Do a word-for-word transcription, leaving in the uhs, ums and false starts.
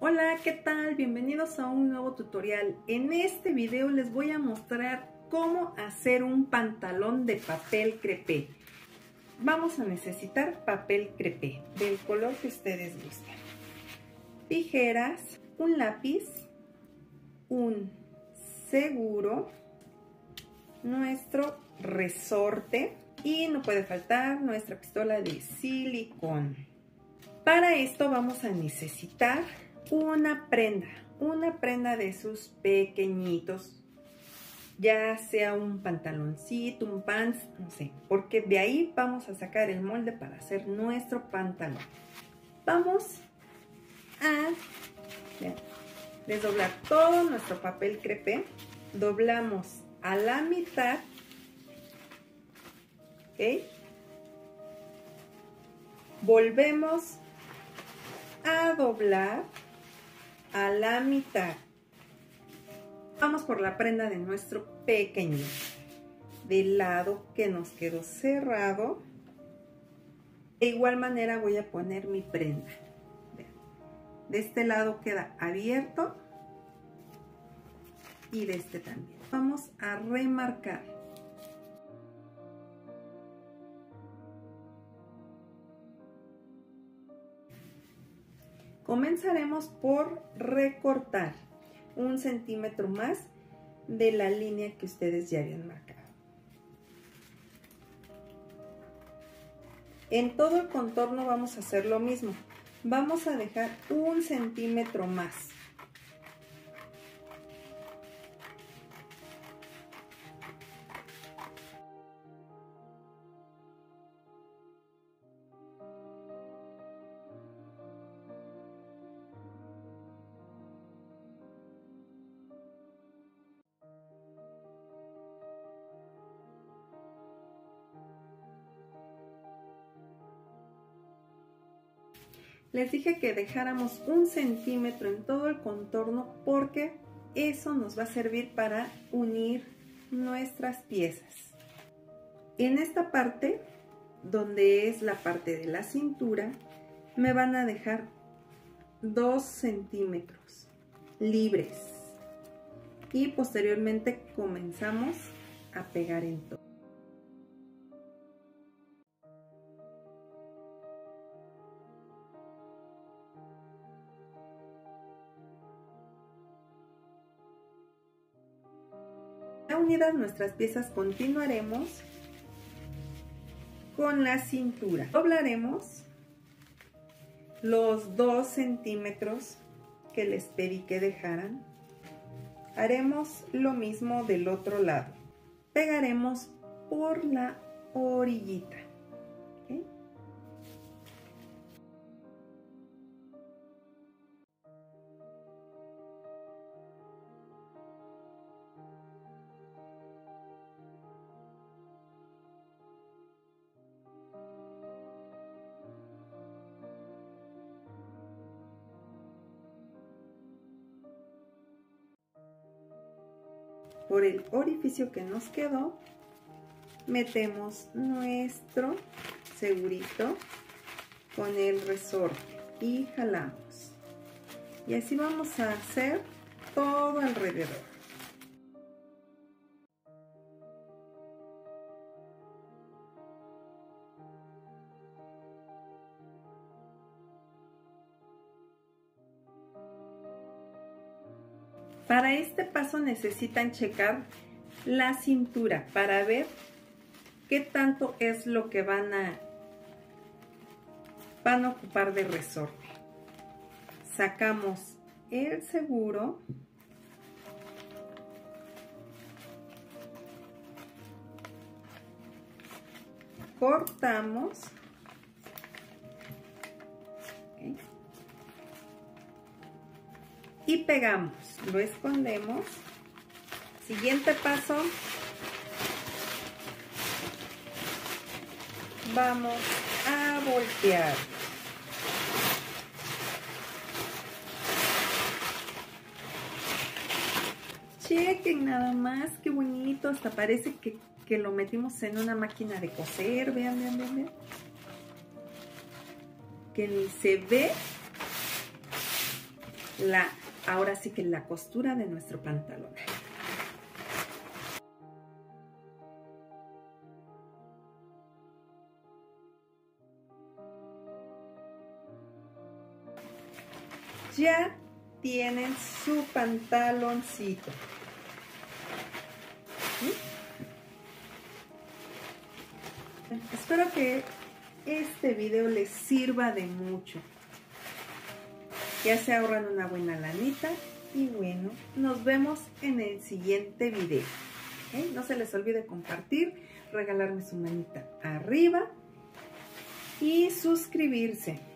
Hola, ¿qué tal? Bienvenidos a un nuevo tutorial. En este video les voy a mostrar cómo hacer un pantalón de papel crepé. Vamos a necesitar papel crepé del color que ustedes gusten, tijeras, un lápiz, un seguro, nuestro resorte y no puede faltar nuestra pistola de silicón. Para esto vamos a necesitar una prenda, una prenda de esos pequeñitos, ya sea un pantaloncito, un pants, no sé, porque de ahí vamos a sacar el molde para hacer nuestro pantalón. Vamos a vean, desdoblar todo nuestro papel crepé, doblamos a la mitad, ¿ok? Volvemos a doblar a la mitad. Vamos por la prenda de nuestro pequeño, del lado que nos quedó cerrado. De igual manera voy a poner mi prenda. De este lado queda abierto y de este también. Vamos a remarcar. Comenzaremos por recortar un centímetro más de la línea que ustedes ya habían marcado. En todo el contorno vamos a hacer lo mismo. Vamos a dejar un centímetro más. Les dije que dejáramos un centímetro en todo el contorno porque eso nos va a servir para unir nuestras piezas. En esta parte, donde es la parte de la cintura, me van a dejar dos centímetros libres. Y posteriormente comenzamos a pegar en todo. Unidas nuestras piezas, continuaremos con la cintura. Doblaremos los dos centímetros que les pedí que dejaran. Haremos lo mismo del otro lado. Pegaremos por la orillita. ¿Okay? Por el orificio que nos quedó, metemos nuestro segurito con el resorte y jalamos. Y así vamos a hacer todo alrededor. Para este paso necesitan checar la cintura para ver qué tanto es lo que van a, van a ocupar de resorte. Sacamos el seguro. Cortamos. Okay. Y pegamos, lo escondemos. Siguiente paso, vamos a voltear. Chequen nada más, qué bonito, hasta parece que, que lo metimos en una máquina de coser, vean, vean, vean, vean. Que ni se ve la, ahora sí que la costura de nuestro pantalón. Ya tienen su pantaloncito. ¿Sí? Espero que este video les sirva de mucho. Ya se ahorran una buena lanita. Y bueno, nos vemos en el siguiente video. ¿Okay? No se les olvide compartir, regalarme su manita arriba y suscribirse.